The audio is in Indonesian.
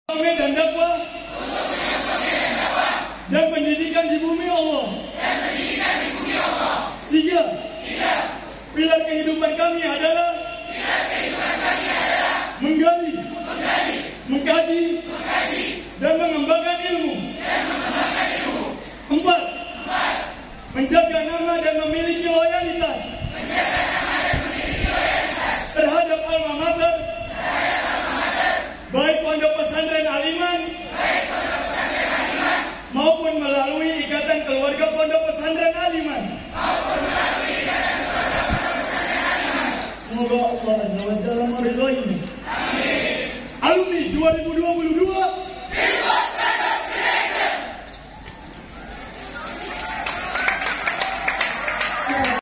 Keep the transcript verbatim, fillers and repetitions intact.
dan dakwah dan pendidikan di bumi Allah. Tiga, pilar kehidupan kami adalah menggali, mengkaji, dan mengembangkan ilmu. Empat, menjaga nama dan memiliki loyalitas.